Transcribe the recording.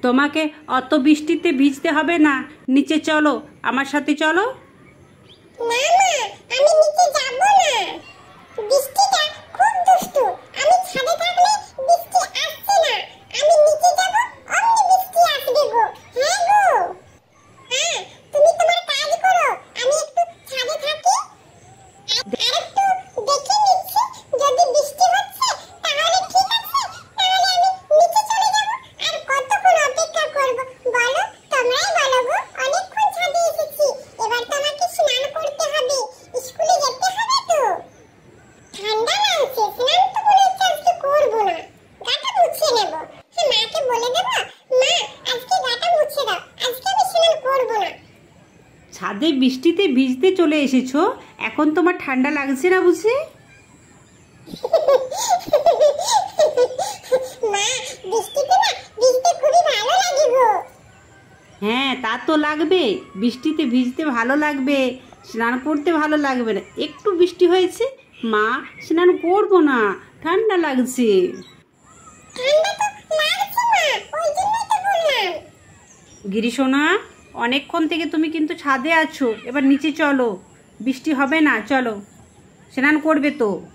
তোমাকে অত বৃষ্টিতে ভিজতে হবে না, নিচে চলো, আমার সাথে চলো। না মা, আমি নিচে যাব না। বৃষ্টিটা খুব দুষ্টু, আমি ছাদে থাকলে বৃষ্টি আসছে না। আমি নিচে যাব, অমনি বৃষ্টি আসবে গো। হ্যাঁ গো। হ্যাঁ, তুমি তোমার কাজ করো, আমি একটু ছাদে থাকি। আর একটু দেখে নিচ্ছি, যদি বৃষ্টি হচ্ছে তাহলে ঠিক আছে, তাহলে আমি নিচে চলে যাব। আর কতক্ষণ অপেক্ষা করব বলো? তোমরাই বলো গো। অনেকক্ষণ ছাদে এসেছি, এবার তো আমাকে স্নান করতে হবে, স্কুলে যেতে হবে তো। ঠান্ডা লাগছে, স্নান তো মনে হচ্ছে আজকে করবো না, গাটা মুছে নেব। হ্যাঁ, মাকে বলে দেবো, মা আজকে গাটা মুছে দাও, আজকে আমি স্নান করবো না। ছাদে বৃষ্টিতে ভিজতে চলে এসেছো, এখন তোমার ঠান্ডা লাগছে না বুঝি? মা, বৃষ্টিতে না ভিজতে খুবই ভালো লাগে গো। হ্যাঁ, তা তো লাগবে, বৃষ্টিতে ভিজতে ভালো লাগবে, স্নান করতে ভালো লাগবে না। একটু বৃষ্টি হয়েছে, মা স্নান করবো না, ঠান্ডা লাগছে। ঠান্ডা তো লাগছে মা, ওই জন্যই তো বললাম। গিরিশোনা, অনেকক্ষণ থেকে তুমি কিন্তু ছাদে আছো, এবার নিচে চলো, বৃষ্টি হবে না, চলো, স্নান করবে তো।